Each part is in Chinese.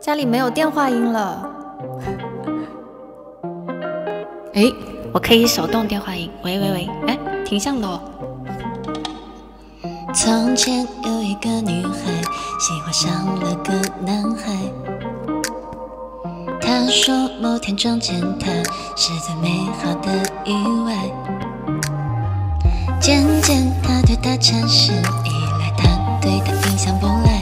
家里没有电话音了。 哎，我可以手动电话音。喂喂喂，哎，停相了哦。 从前有一个女孩，喜欢上了个男孩。她说某天撞见他是最美好的意外。渐渐他对她产生依赖，他对她印象不赖。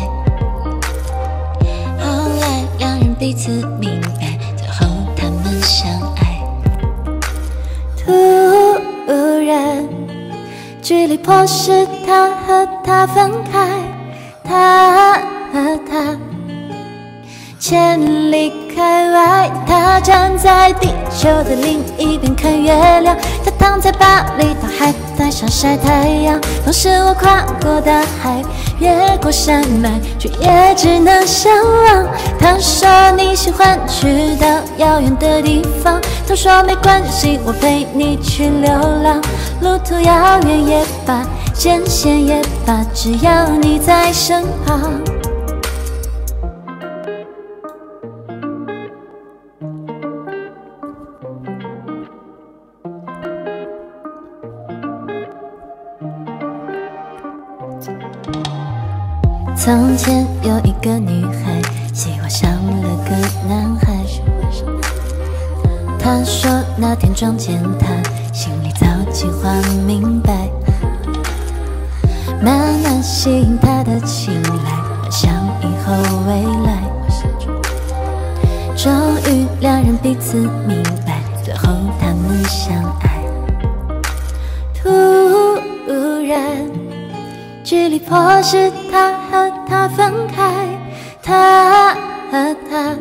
后来两人彼此明白，最后他们相爱。突然距离迫使他和她分开，他和她千里开外，他站在地球的另一边看月亮，他躺在巴厘岛海滩上晒太阳。同时我跨过大海，越过山脉，却也只能相望。他说你喜欢去到遥远的地方，他说没关系，我陪你去流浪。路途遥远也罢，艰险也罢，只要你在身旁。从前有一个女孩，喜欢上了个男孩。她说那天撞见他，心里早计划明白，慢慢吸引他的青睐，幻想以后未来。终于两人彼此明白，最后他们相爱。突然距离迫使他和她分开，他和她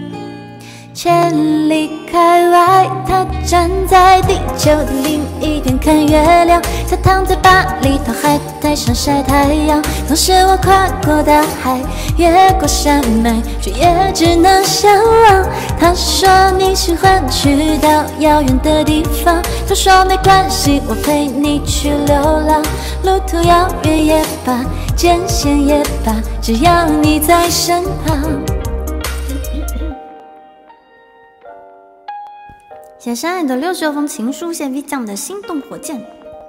千里开外，他站在地球的另一边看月亮，他躺在巴厘岛海滩上晒太阳。同时我跨过大海，越过山脉，却也只能相望。他说你喜欢去到遥远的地方，他说没关系，我陪你去流浪。路途遥远也罢，艰险也罢，只要你在身旁。 写下你的66封情书，谢 V 酱的心动火箭。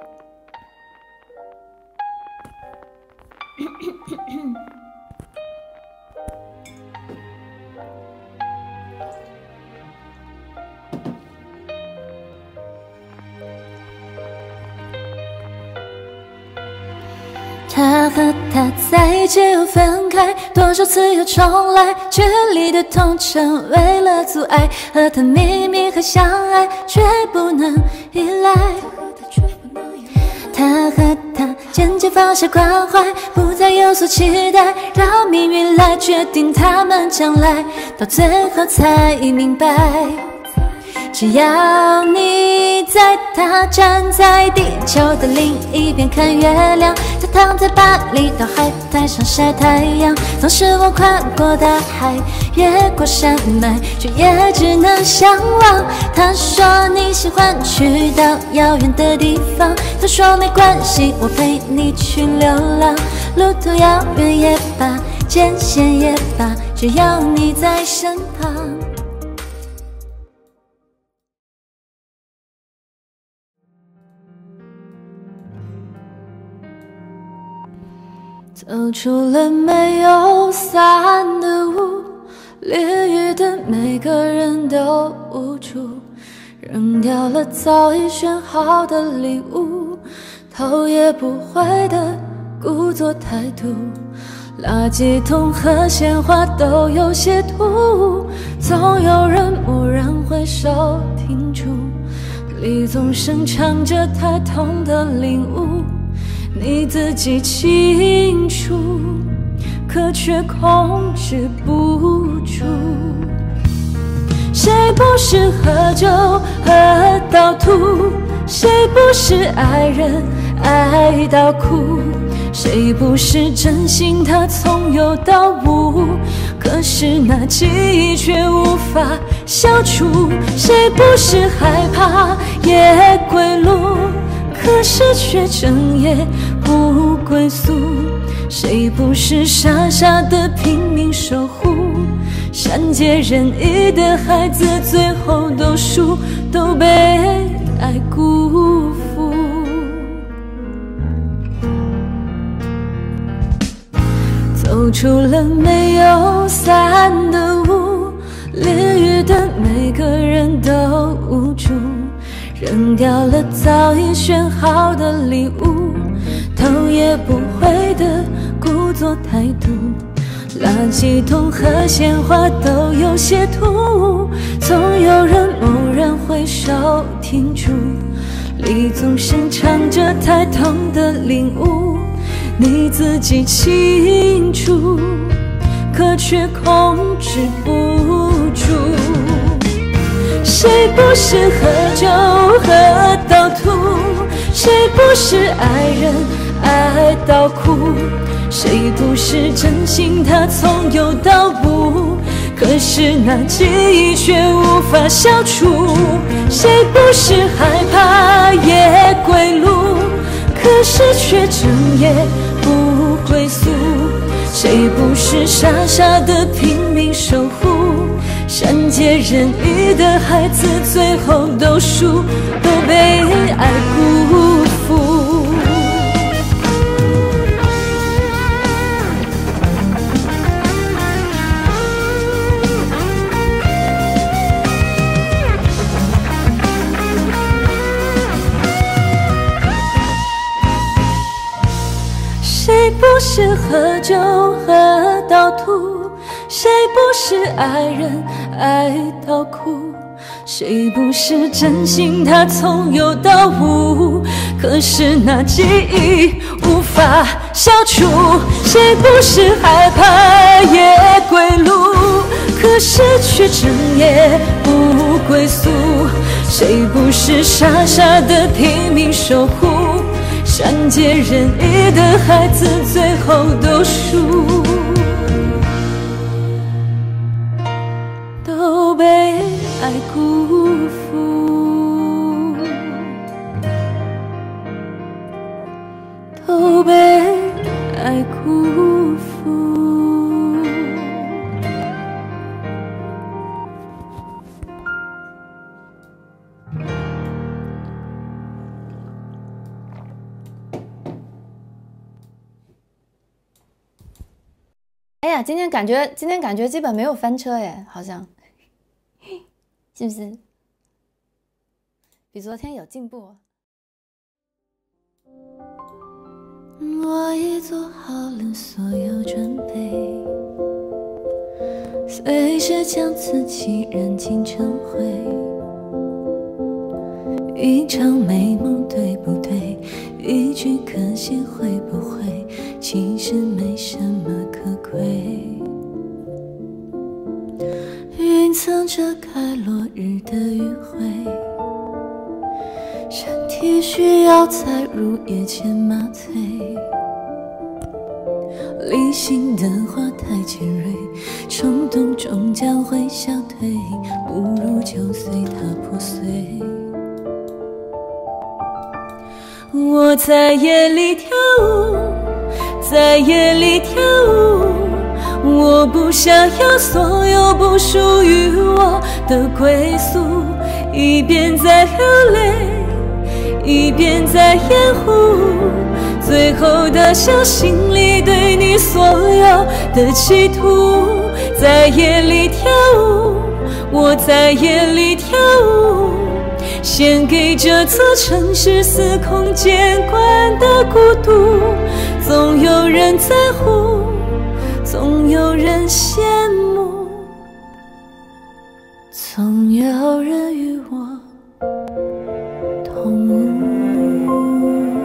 他和她在一起又分开，多少次又重来，距离的痛成为了阻碍。和他秘密和相爱，却不能依赖。他和她渐渐放下关怀，不再有所期待，让命运来决定他们将来，到最后才明白。只要你在，他站在地球的另一边看月亮，他躺在巴厘岛海滩上晒太阳。同时我跨过大海，越过山脉，却也只能相望。他说你喜欢去到遥远的地方，他说没关系，我陪你去流浪。路途遥远也罢，艰险也罢，只要你在身旁。走出了没有伞的雾，淋雨的每个人都无助，扔掉了早已选好的礼物，头也不回的故作态度，垃圾桶和鲜花都有些突兀，总有人蓦然回首停住，李宗盛唱着太痛的领悟，你自己清楚，可却控制不住。谁不是喝酒喝到吐？谁不是爱人爱到哭？谁不是真心他从有到无？可是那记忆却无法消除。谁不是害怕夜归路？可是却整夜不归宿。谁不是傻傻的拼命守护？ 善解人意的孩子，最后都输，都被爱辜负。走出了没有伞的雾，淋雨的每个人都无助，扔掉了早已选好的礼物，头也不回的故作态度。垃圾桶和鲜花都有些突兀，总有人蓦然回首停住，里总是藏着太痛的领悟，你自己清楚，可却控制不住。谁不是喝酒喝到吐？谁不是爱人爱到哭？谁不是真心他从有到无？可是那记忆却无法消除。谁不是害怕夜归路？可是却整夜不归宿。谁不是傻傻的拼命守护？善解人意的孩子，最后都输，都被爱辜负。谁不是喝酒喝到吐？谁不是爱人爱到哭？谁不是真心他从有到无？可是那记忆无法消除。谁不是害怕夜归路？可是却整夜不归宿。谁不是傻傻的拼命守护？善解人意的孩子，最后都输，都被爱辜负，都被爱辜负。 哎呀，今天感觉基本没有翻车耶，好像，是不是？比昨天有进步。 我已做好了所有准备，随时将自己燃尽成灰。一场美梦对不对？一句可惜会不会？其实没什么可贵。云层遮盖落日的余晖，身体需要在入夜前麻醉。理性的话太尖锐，冲动终将会消退，不如就随它破碎。我在夜里跳舞，在夜里跳舞，我不想要所有不属于我的归宿。一边在流泪，一边在掩护，最后的想心里对你所有的企图。在夜里跳舞，我在夜里跳舞，献给这座城市司空见惯的孤独。总有人在乎，总有人羡慕，总有人与我同舞。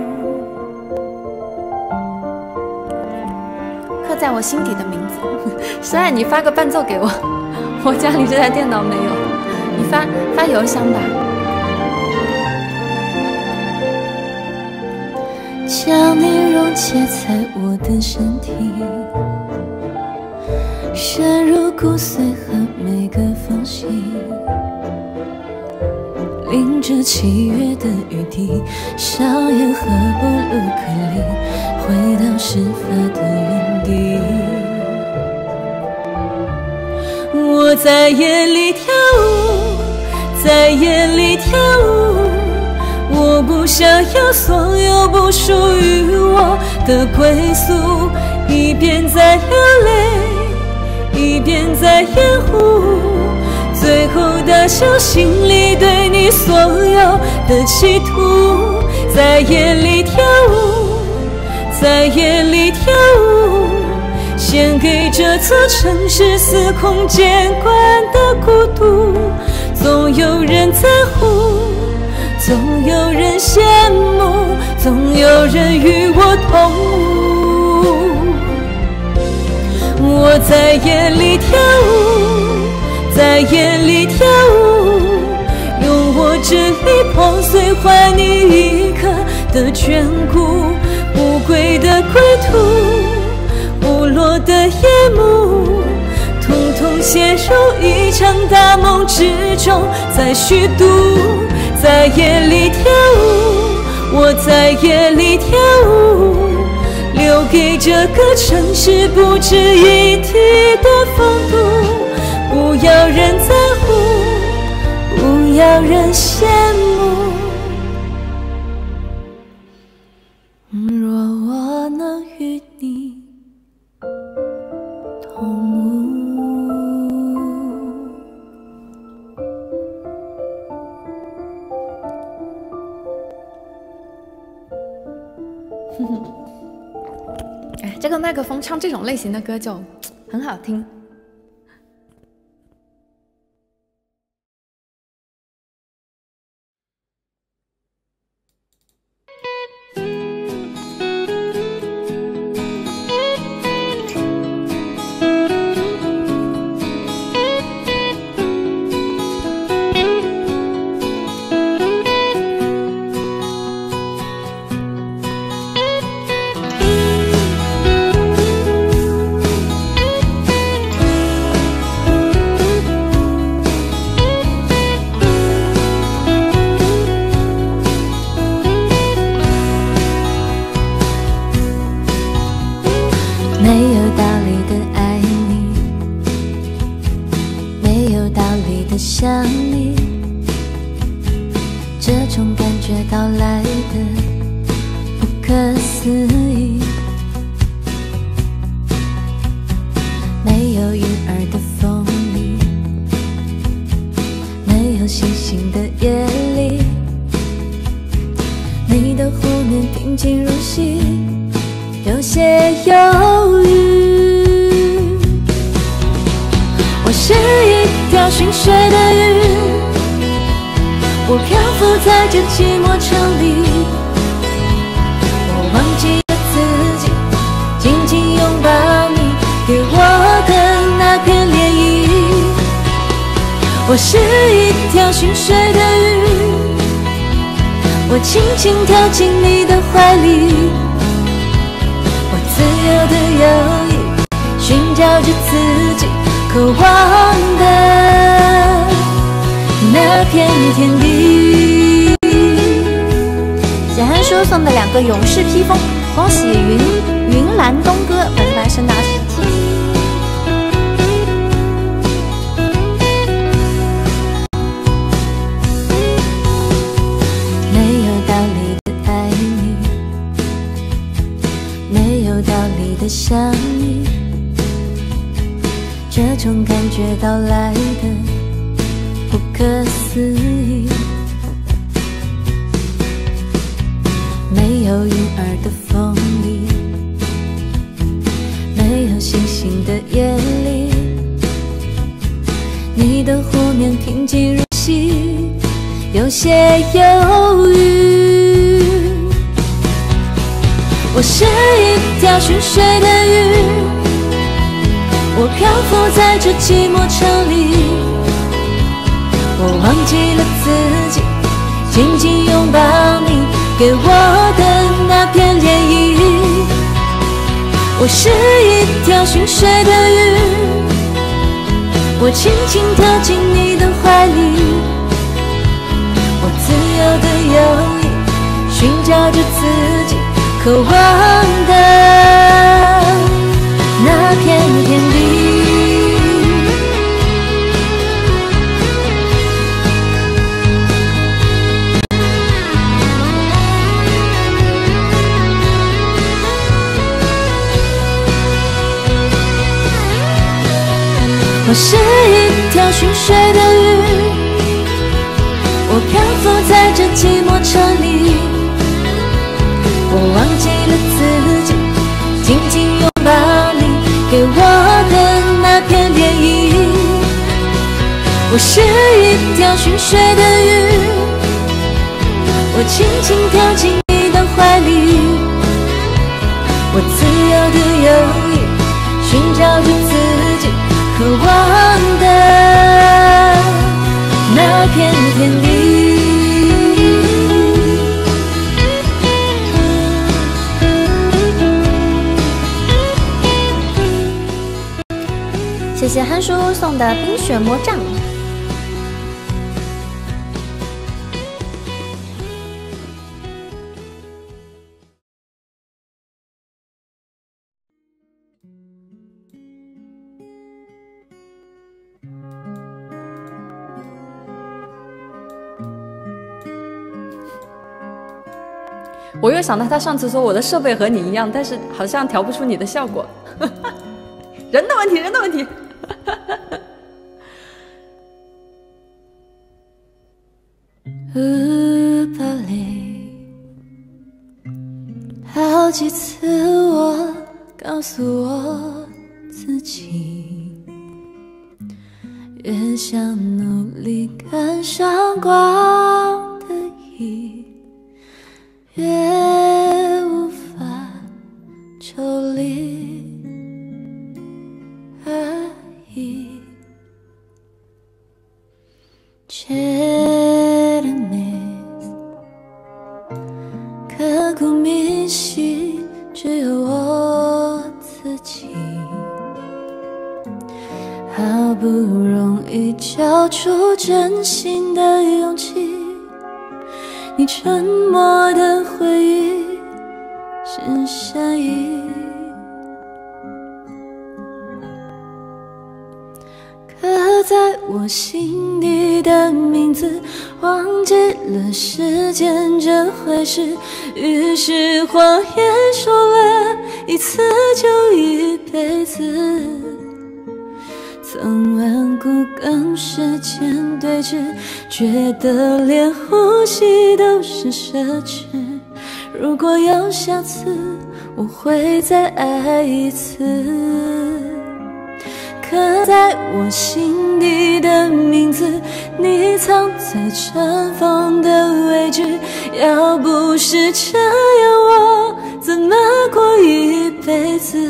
刻在我心底的名字。虽然你发个伴奏给我，我家里这台电脑没有，你发邮箱吧。 将你溶解在我的身体，深入骨髓和每个缝隙，淋着七月的雨滴，上演和布鲁克林，回到事发的原地。 我在夜里跳舞，在夜里跳舞。我不想要所有不属于我的归宿，一边在流泪，一边在掩护，最后大小心里对你所有的企图。在夜里跳舞，在夜里跳舞，献给这座城市司空见惯的孤独。总有人在乎，总有人羡慕，总有人与我同舞。我在夜里跳舞，在夜里跳舞，用我支离破碎换你一刻的眷顾。不归的归途，不落的夜幕，统统陷入一场大梦之中，在虚度。在夜里跳舞，我在夜里跳舞，留给这个城市不值一提的风度。不要人在乎，不要人羡慕。若我能与你同舞。 哎，这个麦克风唱这种类型的歌就很好听。 想你，这种感觉到来的不可思议。没有云儿的风里，没有星星的夜里，你的湖面平静如洗，有些忧郁。我是一条寻水的鱼，我漂浮在这寂寞城里，我忘记了自己，紧紧拥抱你给我的那片涟漪。我是一条寻水的鱼，我轻轻跳进你的怀里，我自由的游弋，寻找着自己渴望的那片天地。简汉叔送的2个勇士披风，恭喜云兰东哥粉丝团升到17。没有道理的爱你，没有道理的想你，这种感觉到来的不可思议。没有云儿的风里，没有星星的夜里，你的湖面平静如洗，有些忧郁。我是一条寻水的鱼，我漂浮在这寂寞城里，我忘记了自己，紧紧拥抱你给我的那片涟漪。我是一条寻水的鱼，我轻轻跳进你的怀里，我自由的游弋，寻找着自己渴望的那片天地。 我是一条寻水的鱼，我漂浮在这寂寞城里，我忘记了自己，紧紧拥抱你给我的那片涟漪。我是一条寻水的鱼，我轻轻跳进你的怀里，我自由地游弋，寻找着自己渴望的那片天地。 谢谢憨叔送的冰雪魔杖。 我又想到他上次说我的设备和你一样，但是好像调不出你的效果。人的问题，人的问题。 堡垒，好几次我告诉我自己，越想努力赶上光的影，越无法抽离而已。刻骨铭心，只有我自己。好不容易交出真心的勇气，你沉默的回忆是善意。刻在我心底的名字，忘记了时间这回事，于是谎言说了一次就一辈子。曾顽固跟时间对峙，觉得连呼吸都是奢侈。如果有下次，我会再爱一次。刻在我心底的名字，你藏在尘封的位置。要不是这样，我怎么过一辈子？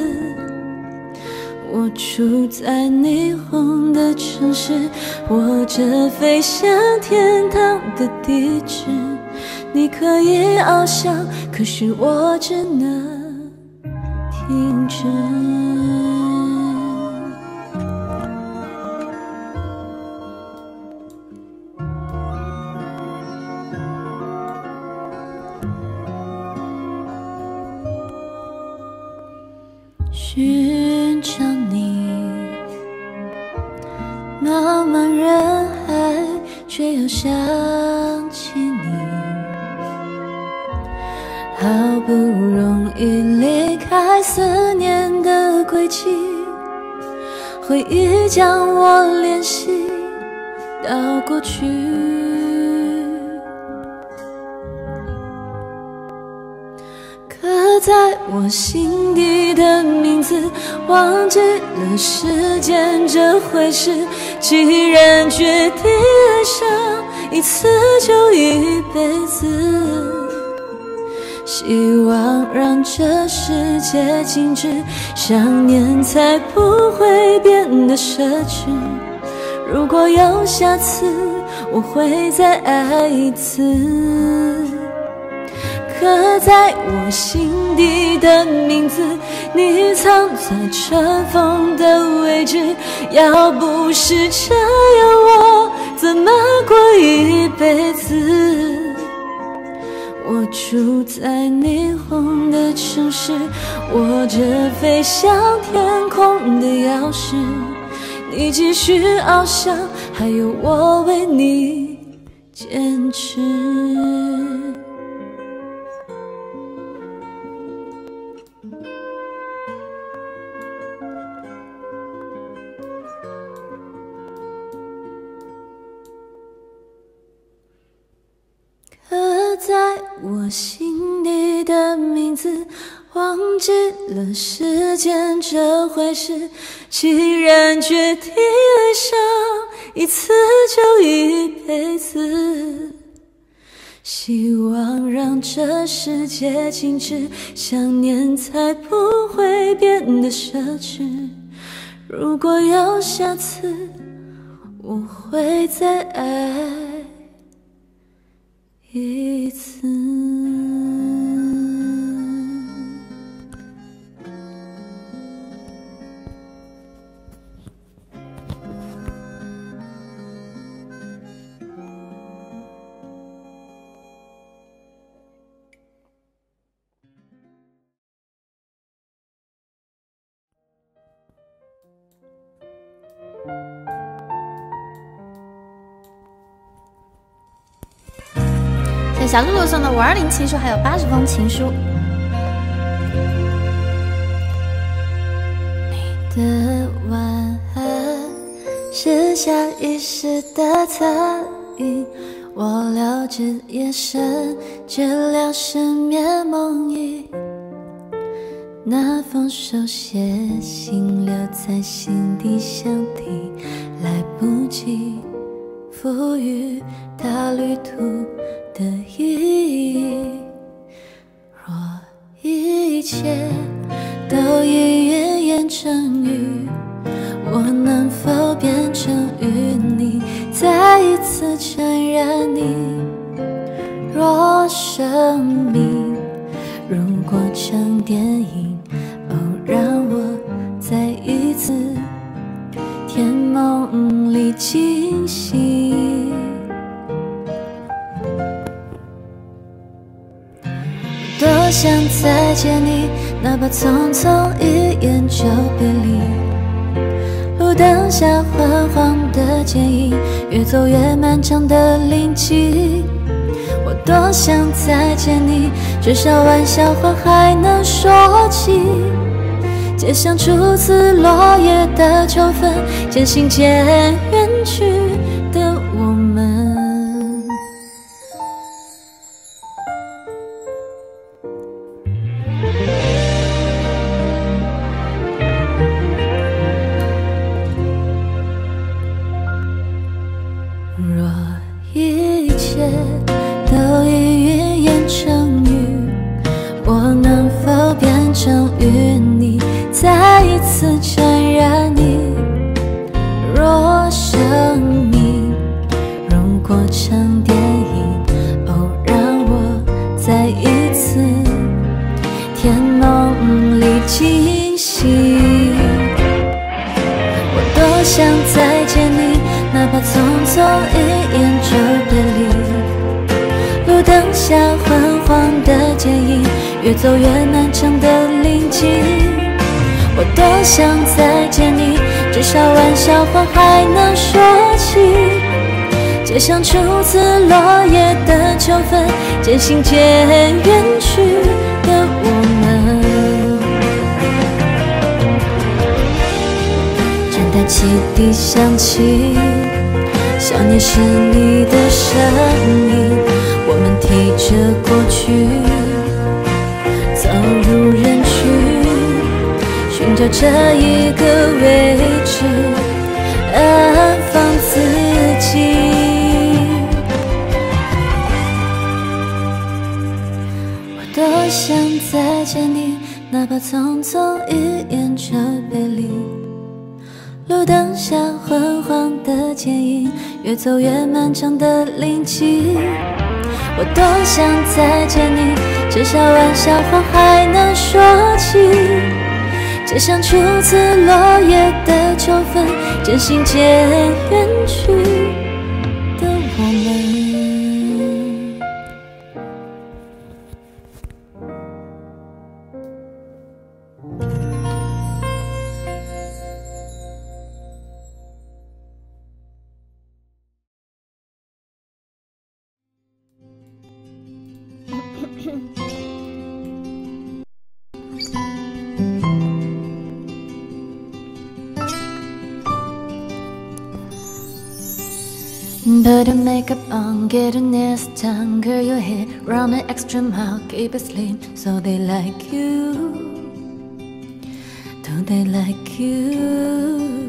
我住在霓虹的城市，握着飞向天堂的地址。你可以翱翔，可是我只能停止。寻找你，茫茫人海，却又想起你。好不容易离开思念的轨迹，回忆将我联系到过去。刻在我心底的名字，忘记了时间这回事。既然决定爱上一次就一辈子，希望让这世界静止，想念才不会变得奢侈。如果有下次，我会再爱一次。刻在我心底的名字，你藏在尘封的位置。要不是这样，我怎么过一辈子？我住在霓虹的城市，握着飞向天空的钥匙。你继续翱翔，还有我为你坚持。 我心底的名字，忘记了时间这回事，既然决定爱上一次就一辈子，希望让这世界静止，想念才不会变得奢侈。如果有下次，我会再爱一次。 谢谢小露露送的520情书，还有80封情书。 你的晚安是下意识的侧影，我了解夜深，治疗失眠梦呓。那封手写信留在心底想听，来不及赋予它旅途的意义。若一切都已云烟成雨，我能否变成淤泥，再一次沾染你？若生命如果场电影，哦，让我再一次甜梦里惊醒。多想再见你，哪怕匆匆一眼就别离。路灯下昏黄的剪影，越走越漫长的林径。我多想再见你，至少玩笑话还能说起。街巷初次落叶的秋分，渐行渐远去的我们。若一切都已云烟成雨，我能否变成淤泥，再一次沾染你？若生命如果场电影，哦，让我再一次甜梦里惊醒。我多想再见你，哪怕匆匆一眼就别离。路灯下昏黄的剪影，越走越漫长的林径。我多想再见你，至少玩笑话还能说起。街巷初次落叶的秋分，渐行渐远去的我们。站台汽笛响起，想念是你的声音，我们提着过去走入人群，寻找这一个位置安放自己。我多想再见你，哪怕匆匆一眼就别离。路灯下昏黄的剪影，越走越漫长的林径。我多想再见你，至少玩笑话还能说起。街巷初次落叶的秋分，渐行渐远去的我们。 Put your makeup on, get your nails done, curl your hair, run an extra mile, keep it slim, so they like you. Do they like you?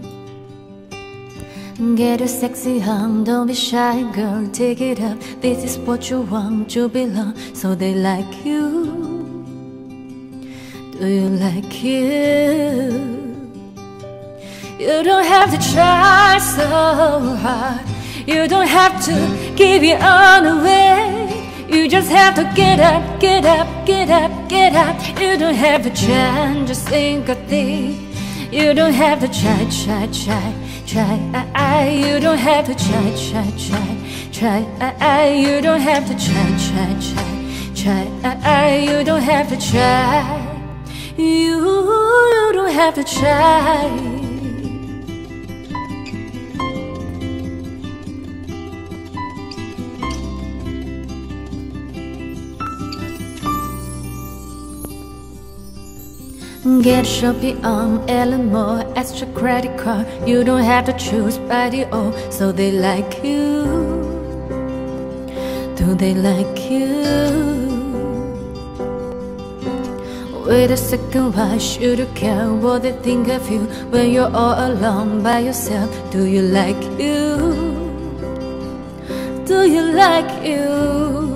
Get your sexy hum, don't be shy, girl, take it up. This is what you want to belong, so they like you. Do you like you? You don't have to try so hard. You don't have to give it all away. You just have to get up, get up, get up, get up. You don't have to change a single thing. You don't have to try. You don't have to try. You don't have to try. You don't have to try. You don't have to try. Get Shopee on, Eleanor, extra credit card. You don't have to choose by the O, so they like you. Do they like you? Wait a second, why should you care what they think of you when you're all alone by yourself? Do you like you? Do you like you?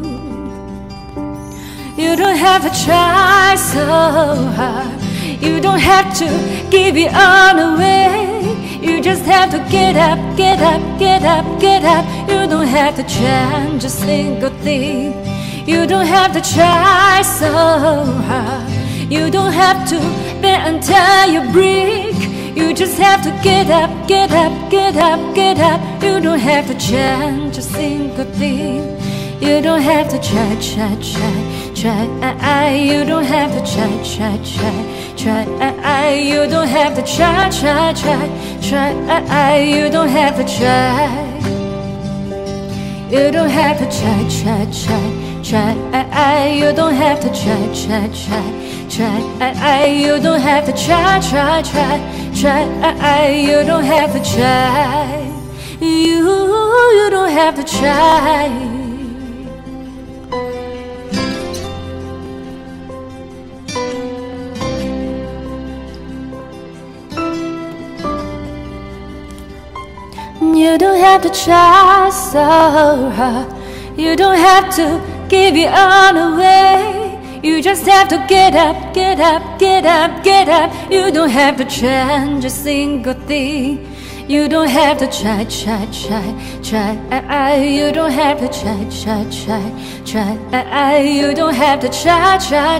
You don't have to try so hard. You don't have to give it all away. You just have to get up, get up, get up, get up. You don't have to change a single thing. You don't have to try so hard. You don't have to bend until you break. You just have to get up, get up, get up, get up. You don't have to change a single thing. You don't have to try. You don't have to try. You don't have to try. You don't have to try. You don't have to try. You don't have to try. You don't have to try. You don't have to try. You don't have to try. You don't have to try so hard. You don't have to give it all away. You just have to get up, get up, get up, get up. You don't have to change a single thing. You don't have to try. You don't have to try. You don't have to try.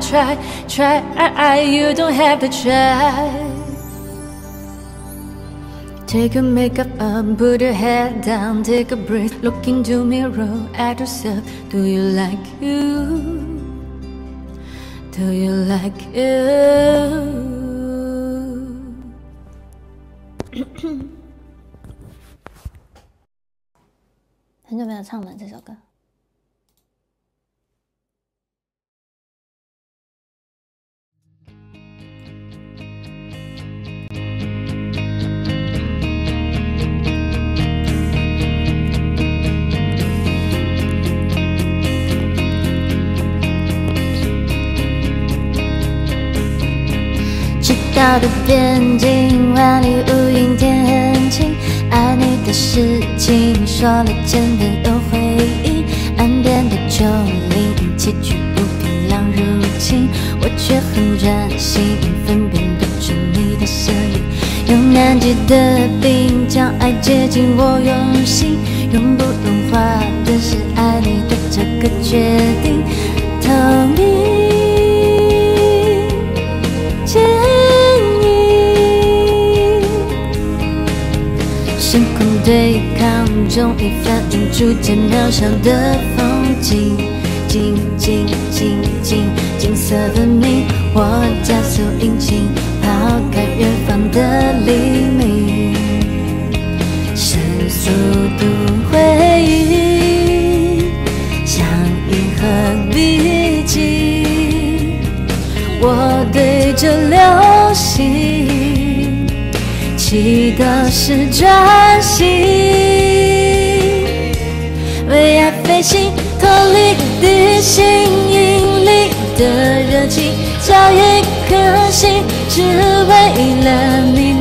You don't have to try. Take your makeup up, put your head down, take a breath. Look into mirror at yourself. Do you like you? Do you like you? 很久没有唱了这首歌。 到的边境，万里无云天很晴。爱你的事情说了真的有回应。岸边的丘陵，崎岖不平，浪入侵，我却很专心，分辨不出你的声音。用难解的冰将爱接近我用心，用不融化的是爱你的这个决定。透明。 星空对抗，终于反映出渐渺小的风景。景色分明，我加速引擎，抛开远方的黎明。神速度回忆，像银河笔记。我对着流星。祈祷是专心， 心引力的热情，交一颗心，只为了你。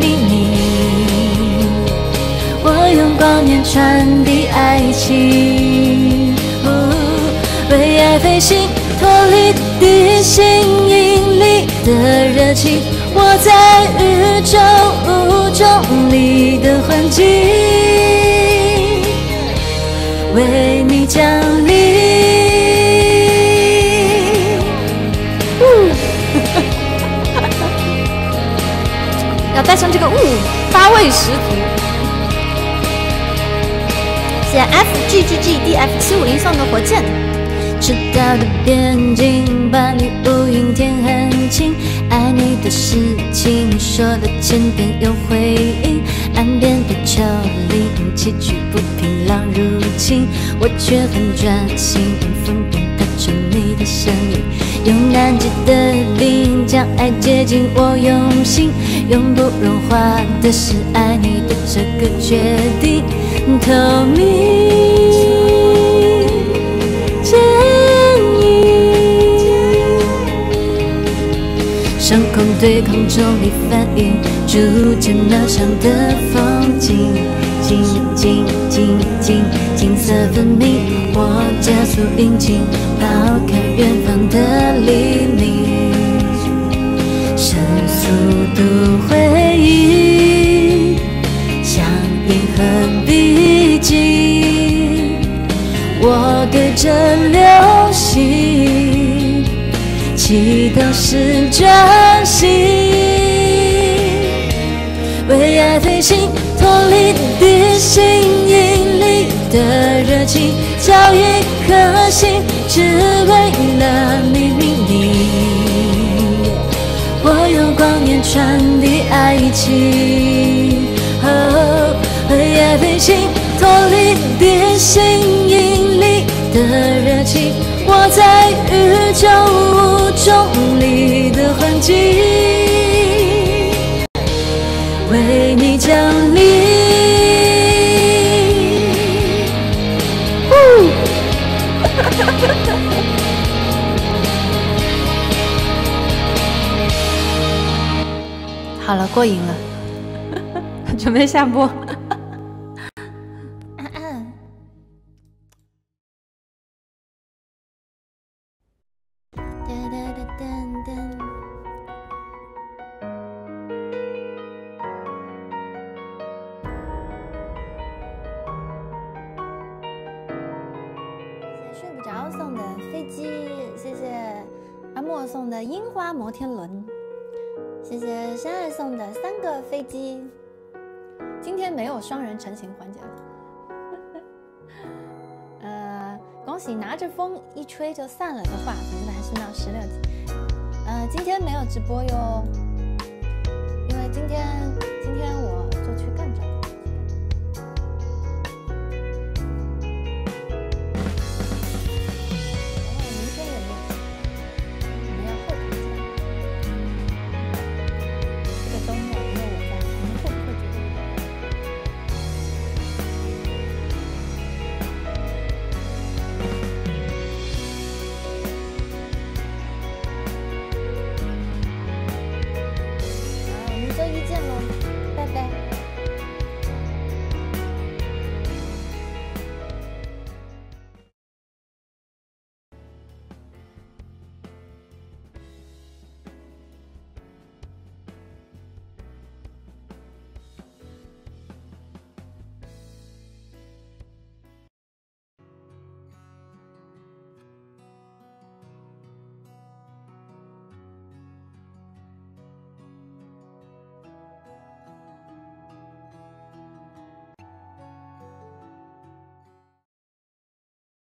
我用光年传递爱情，为爱飞行，脱离地心引力的热情，我在宇宙无重力的环境，为你降临。 要带上这个8位识图。 谢谢 FGGGDF750送的火箭。 赤道的边境，把你乌云天很轻，爱你的事情说的千遍有回应，岸边的丘陵崎岖不平，浪入侵，我却很专心，用风筝打出你的声音，用难解的冰将爱接近我用心，永不融化的是爱你的这个决定，透明坚硬，上空对抗重力反应，逐渐渺小的风景，静静静静，景色分明，我加速引擎，抛开远方的黎明，神速度回忆，向银河逼近，我对着流星，祈祷是专心，为爱飞行，脱离地心引力的热情，交一颗心，只为了你。我用光年传递爱情，为爱飞行，脱离地心引力的热情，我在宇宙无重力的环境，为你降临。 好了，过瘾了， 准备下播。 睡不着送的飞机，谢谢阿莫送的樱花摩天轮，谢谢深爱送的3个飞机。今天没有双人成型环节了。恭喜拿着风一吹就散了的话，粉丝团升到16级。今天没有直播哟，因为今天